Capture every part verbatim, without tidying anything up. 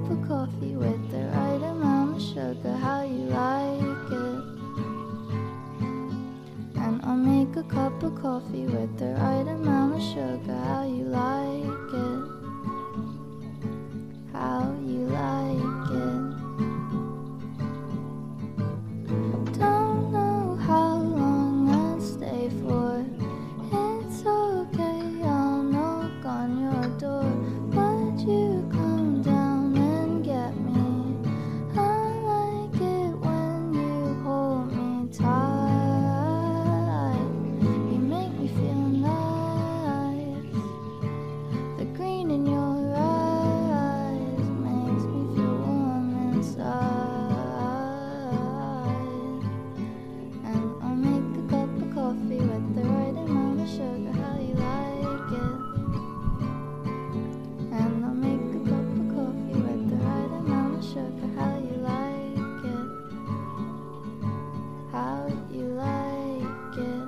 of coffee with the right amount of sugar, how you like it. And I'll make a cup of coffee with the right amount of sugar, how you like it. How you like it. Don't know how long I'll stay for. It's okay, I'll knock on your door. Would you come down and get me? I like it when you hold me tight. You make me feel nice. The green in your eyes makes me feel warm inside. And I'll make a cup of coffee with the right amount of sugar, how you like it. And I'll make a cup of coffee with the right amount of sugar, how you like it. How you like it.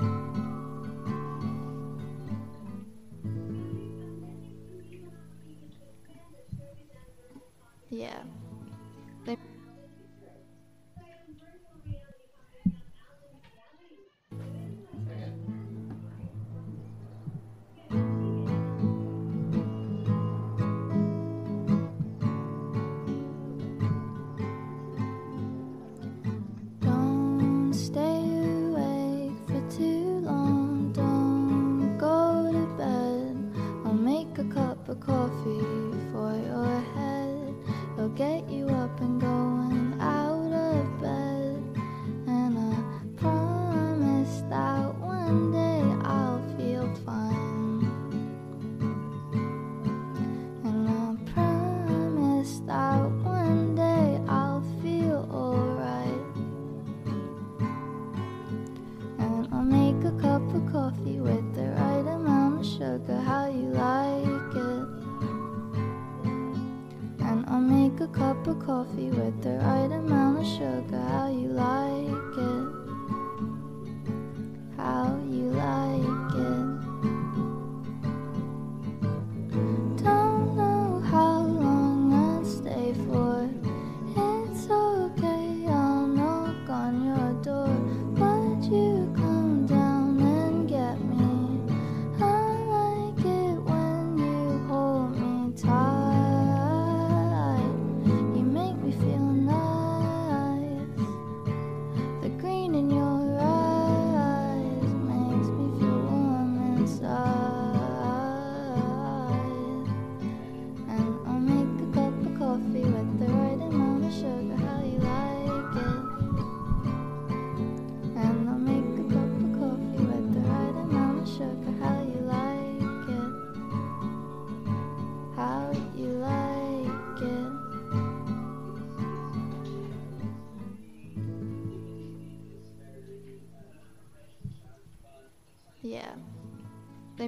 Yeah. They Don't stay awake for too long. Don't go to bed. I'll make a cup of coffee for your head. It'll get you up and going out of bed. And I promise that one day I'll feel fine. And I promise that one day I'll feel alright. And I'll make a cup of coffee with the right amount of sugar, how you like it. And I'll make a cup of coffee with the right amount of sugar, how you like it. How you like it. Don't know how long I'll stay for. It's okay, I'll knock on your door. Would you come down and get me? I like it when you hold me tight. You make me feel nice. The green in your eyes makes me feel warm inside. And I'll make a cup of coffee with the right amount of sugar, how you like it. And I'll make a cup of coffee with the right amount of sugar, how you like it. How you like it. Yeah. They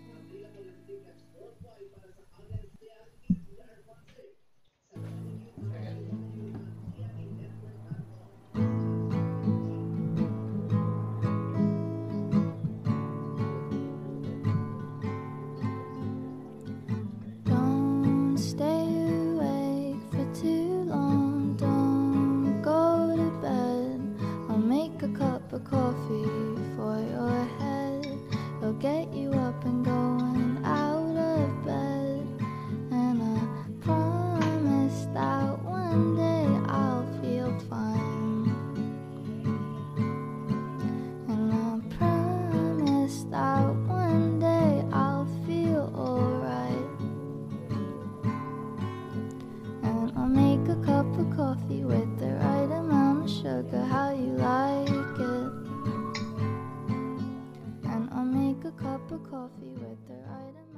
Don't stay awake for too long. Don't go to bed. I'll make a cup of coffee for your head. It'll get you up and going out of bed. And I promise that one day I'll feel fine. And I promise that one day I'll feel alright. And I'll make a cup of coffee with the right amount of sugar, how you like it. And I'll make a cup of coffee with the right amount